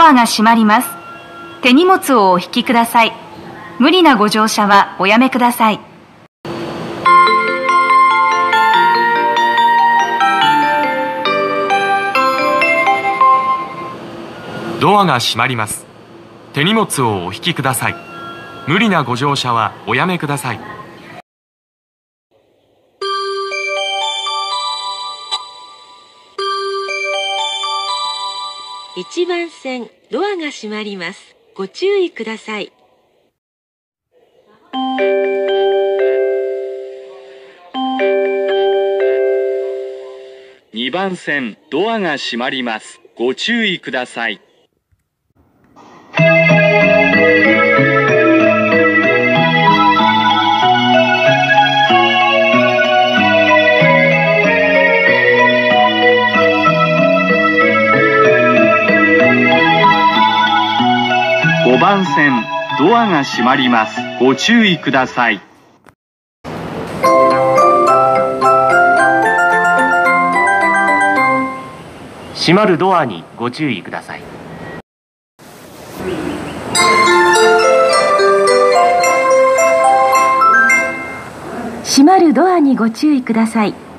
アが閉まります。手荷物をお引きください。無理なご乗車はおやめください。 ドアが閉まります。手荷物をお引きください。無理なご乗車はおやめください。 1番線、ドアが閉まります。ご注意ください。 2番線、ドアが閉まります。ご注意ください。5番線、ドアが閉まります。ご注意ください。 閉まるドアにご注意ください。 閉まるドアにご注意ください。